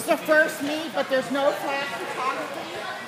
is the first meet, but there's no flash photography.